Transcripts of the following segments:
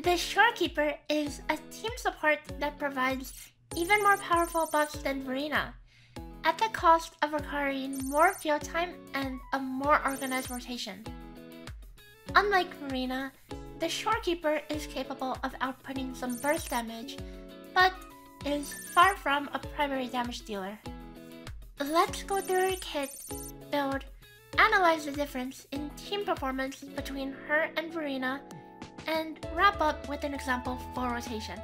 The Shorekeeper is a team support that provides even more powerful buffs than Verena, at the cost of requiring more field time and a more organized rotation. Unlike Verena, the Shorekeeper is capable of outputting some burst damage, but is far from a primary damage dealer. Let's go through her kit, build, analyze the difference in team performance between her and Verena, and wrap up with an example for rotation.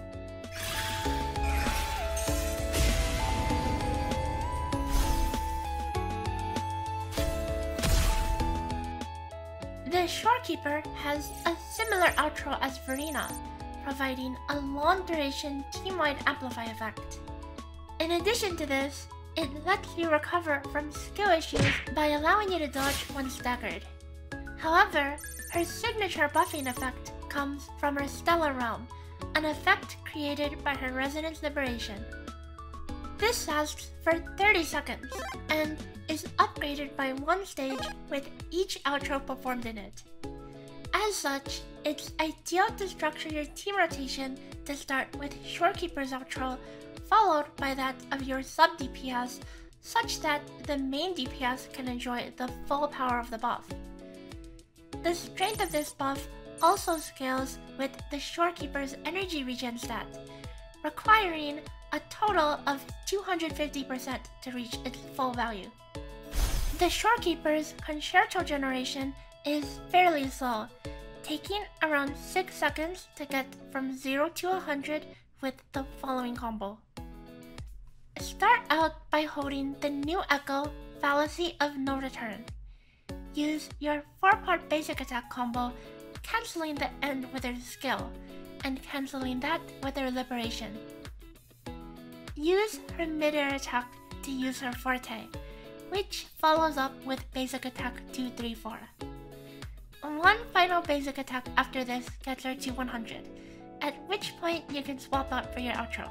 The Shorekeeper has a similar outro as Verena, providing a long-duration team-wide amplify effect. In addition to this, it lets you recover from skill issues by allowing you to dodge when staggered. However, her signature buffing effect comes from her Stellar Realm, an effect created by her Resonance Liberation. This lasts for 30 seconds, and is upgraded by one stage with each outro performed in it. As such, it's ideal to structure your team rotation to start with Shorekeeper's outro, followed by that of your sub-DPS, such that the main DPS can enjoy the full power of the buff. The strength of this buff also scales with the Shorekeeper's energy regen stat, requiring a total of 250% to reach its full value. The Shorekeeper's concerto generation is fairly slow, taking around 6 seconds to get from 0 to 100 with the following combo. Start out by holding the new Echo, Fallacy of No Return. Use your 4-part basic attack combo, cancelling the end with her skill, and cancelling that with her liberation. Use her mid-air attack to use her forte, which follows up with basic attack 2-3-4. One final basic attack after this gets her to 100, at which point you can swap out for your outro.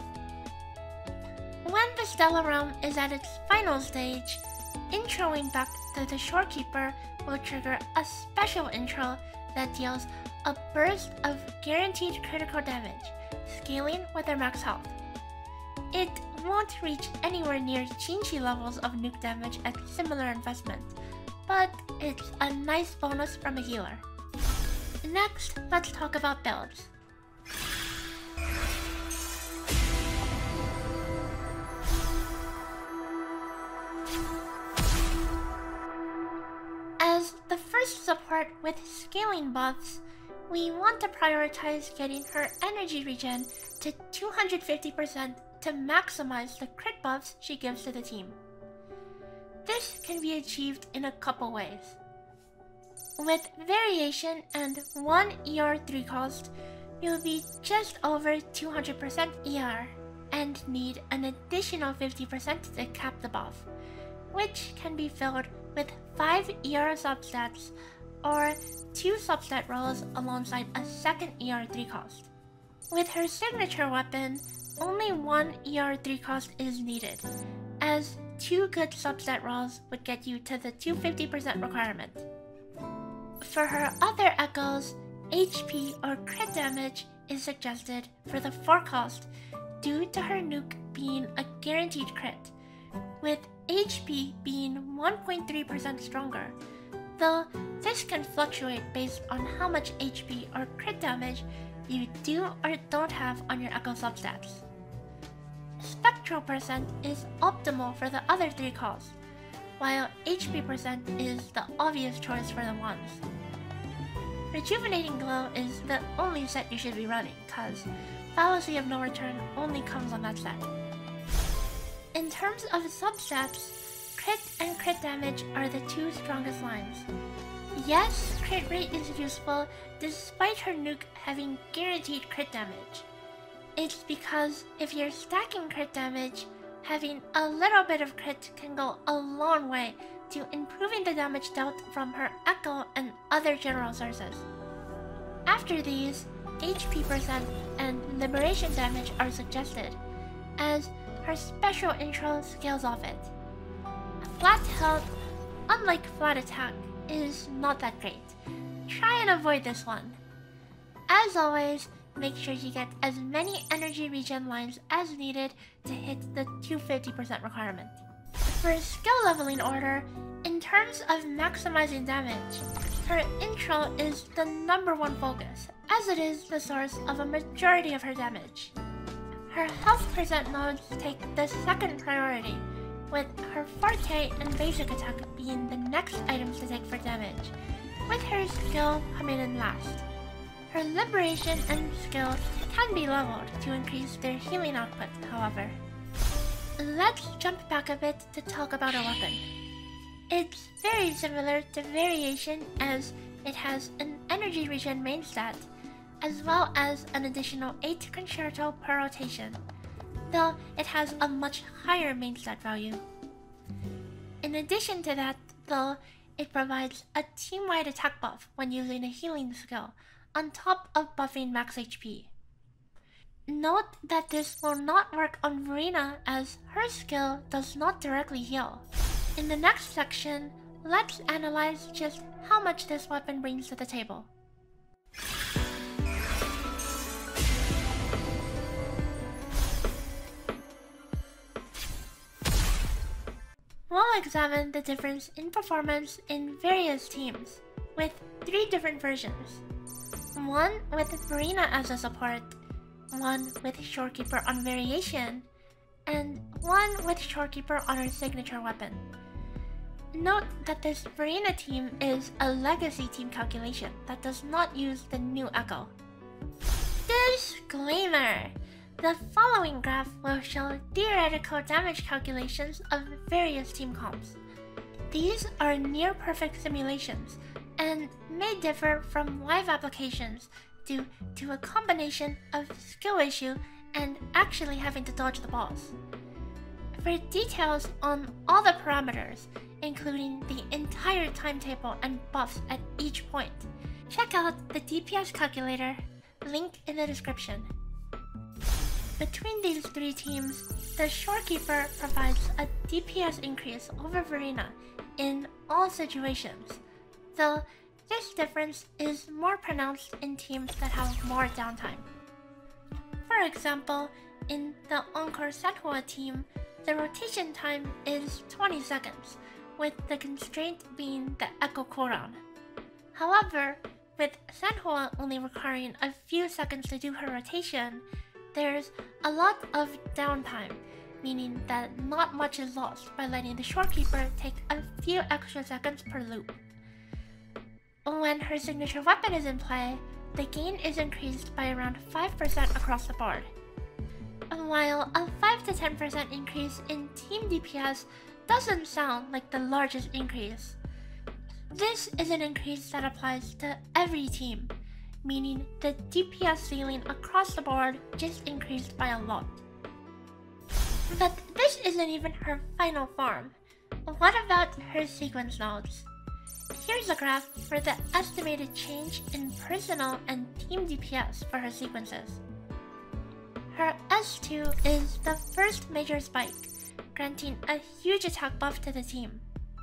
When the Stellar Realm is at its final stage, introing back to the Shorekeeper will trigger a special intro that deals a burst of guaranteed critical damage, scaling with her max health. It won't reach anywhere near Chinchi levels of nuke damage at similar investment, but it's a nice bonus from a healer. Next, let's talk about builds. As the first support with scaling buffs, we want to prioritize getting her energy regen to 250% to maximize the crit buffs she gives to the team. This can be achieved in a couple ways. With variation and 1 ER3 cost, you'll be just over 200% ER and need an additional 50% to cap the buff, which can be filled with 5 ER substats or 2 substat rolls alongside a second ER3 cost. With her signature weapon, only 1 ER3 cost is needed, as 2 good substat rolls would get you to the 250% requirement. For her other echoes, HP or crit damage is suggested for the 4 cost due to her nuke being a guaranteed crit, with HP being 1.3% stronger, though this can fluctuate based on how much HP or crit damage you do or don't have on your echo substats. Spectral percent is optimal for the other 3 calls, while HP percent is the obvious choice for the ones. Rejuvenating Glow is the only set you should be running, cause Fallacy of No Return only comes on that set. In terms of substats, crit and crit damage are the 2 strongest lines. Yes, crit rate is useful despite her nuke having guaranteed crit damage. It's because if you're stacking crit damage, having a little bit of crit can go a long way to improving the damage dealt from her Echo and other general sources. After these, HP percent and liberation damage are suggested, as her special intro scales off it. Flat health, unlike flat attack, is not that great. Try and avoid this one. as always, make sure you get as many energy regen lines as needed to hit the 250% requirement. For skill leveling order, in terms of maximizing damage, her intro is the #1 focus, as it is the source of a majority of her damage. Her health percent nodes take the second priority, with her 4K and basic attack being the next items to take for damage, with her skill coming in last. Her liberation and skill can be leveled to increase their healing output, however. Let's jump back a bit to talk about her weapon. It's very similar to Variation, as it has an energy regen main stat, as well as an additional 8 concerto per rotation, though it has a much higher main stat value. In addition to that, though, it provides a team-wide attack buff when using a healing skill, on top of buffing max HP. Note that this will not work on Verena, as her skill does not directly heal. In the next section, let's analyze just how much this weapon brings to the table. We'll examine the difference in performance in various teams, with 3 different versions. One with Verena as a support, one with Shorekeeper on Variation, and one with Shorekeeper on her signature weapon. Note that this Verena team is a legacy team calculation that does not use the new Echo. Disclaimer! The following graph will show theoretical damage calculations of various team comps. These are near-perfect simulations, and may differ from live applications due to a combination of skill issue and actually having to dodge the balls. For details on all the parameters, including the entire timetable and buffs at each point, check out the DPS calculator, link in the description. Between these 3 teams, the Shorekeeper provides a DPS increase over Verena in all situations, though this difference is more pronounced in teams that have more downtime. For example, in the Encore Senhua team, the rotation time is 20 seconds, with the constraint being the Echo cooldown. However, with Senhua only requiring a few seconds to do her rotation, there's a lot of downtime, meaning that not much is lost by letting the Shorekeeper take a few extra seconds per loop. When her signature weapon is in play, the gain is increased by around 5% across the board. While a 5 to 10% increase in team DPS doesn't sound like the largest increase, this is an increase that applies to every team, meaning the DPS ceiling across the board just increased by a lot. But this isn't even her final form. What about her sequence nodes? Here's a graph for the estimated change in personal and team DPS for her sequences. Her S2 is the first major spike, granting a huge attack buff to the team.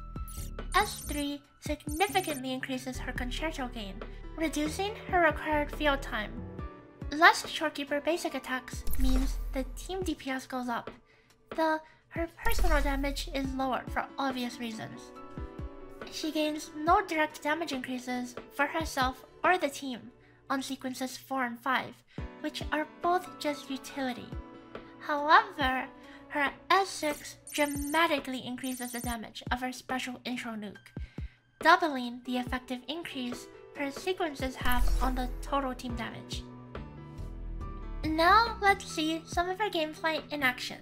S3 significantly increases her concerto gain, reducing her required field time. Less Shorekeeper basic attacks means the team DPS goes up, though her personal damage is lower for obvious reasons. She gains no direct damage increases for herself or the team on sequences 4 and 5, which are both just utility. However, her S6 dramatically increases the damage of her special intro nuke, doubling the effective increase her sequences have on the total team damage. Now let's see some of her gameplay in action.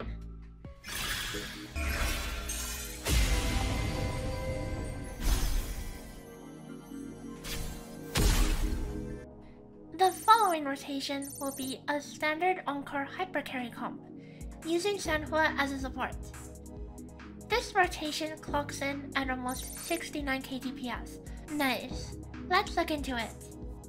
The following rotation will be a standard Encore Hypercarry comp, using Senhua as a support. This rotation clocks in at almost 69k DPS. Nice. Let's look into it.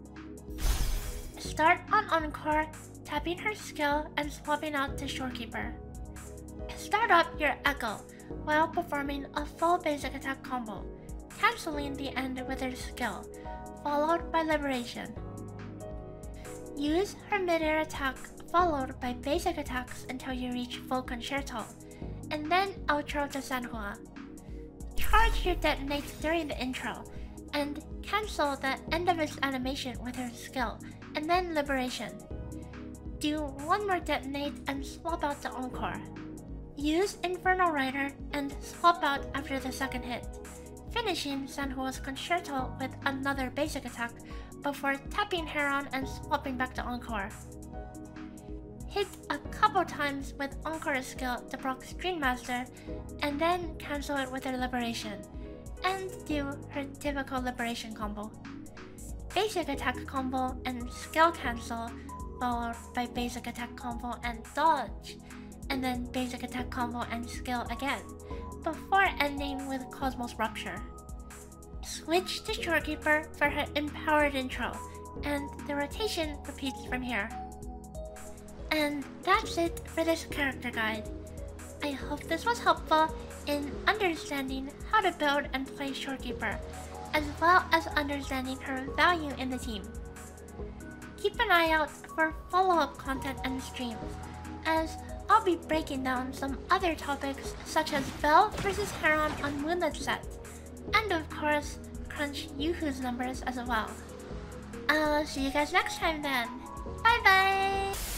Start on Encore, tapping her skill and swapping out to Shorekeeper. Start up your Echo while performing a full basic attack combo, cancelling the end with her skill, followed by Liberation. Use her mid-air attack followed by basic attacks until you reach full concerto, and then outro to Sanhua. Charge your detonate during the intro, and cancel the end of its animation with her skill, and then liberation. Do one more detonate and swap out the encore. Use Infernal Rider and swap out after the second hit, finishing Sanhua's concerto with another basic attack before tapping Heron and swapping back to encore. Hit a couple times with Encore's skill to proc Stream Master, and then cancel it with her liberation, and do her typical liberation combo. Basic attack combo and skill cancel, followed by basic attack combo and dodge, and then basic attack combo and skill again, before ending with Cosmos Rupture. Switch to Shorekeeper for her empowered intro, and the rotation repeats from here. And that's it for this character guide. I hope this was helpful in understanding how to build and play Shorekeeper, as well as understanding her value in the team. Keep an eye out for follow-up content and streams, as I'll be breaking down some other topics such as Bell vs Heron on Moonlit Set, and of course, crunch Yuhu's numbers as well. I'll see you guys next time then. Bye bye!